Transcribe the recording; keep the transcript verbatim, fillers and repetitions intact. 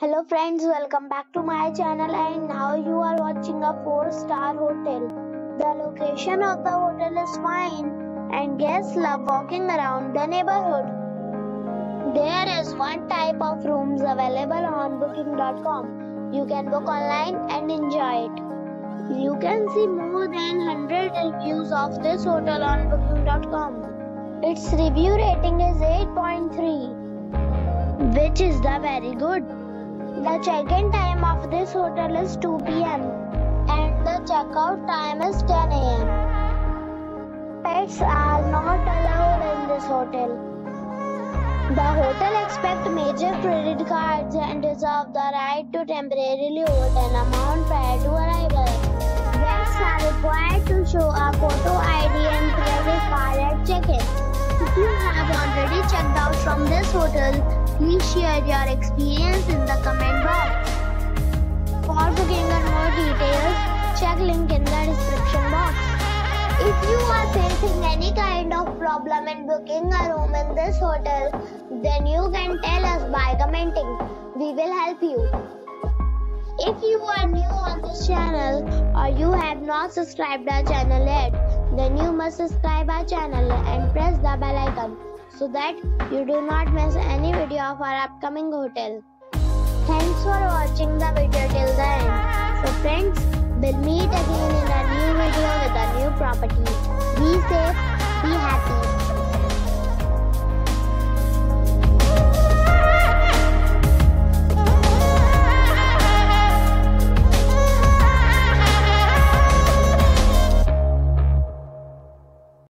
Hello friends, welcome back to my channel, and now you are watching a four star hotel. The location of the hotel is fine and guests love walking around the neighborhood. There is one type of rooms available on booking dot com. You can book online and enjoy it. You can see more than one hundred reviews of this hotel on booking dot com. Its review rating is eight point three, which is the very good. The check-in time of this hotel is two p m and the check-out time is ten a m Pets are not allowed in this hotel. The hotel accepts major credit cards and reserves the right to temporarily hold an amount prior to arrival. Guests are required to show a photo I D and credit card at check-in. If you have already checked out from this hotel, please share your experience in the comment box. For booking or more details, check link in the description box. If you are facing any kind of problem in booking a room in this hotel, then you can tell us by commenting. We will help you. If you are new on this channel or you have not subscribed our channel yet, then you must subscribe our channel and press the bell icon so that you do not miss any video of our upcoming hotel. Thanks for watching the video till the end. So friends, we'll meet again in a new video with a new property. Be safe, be happy.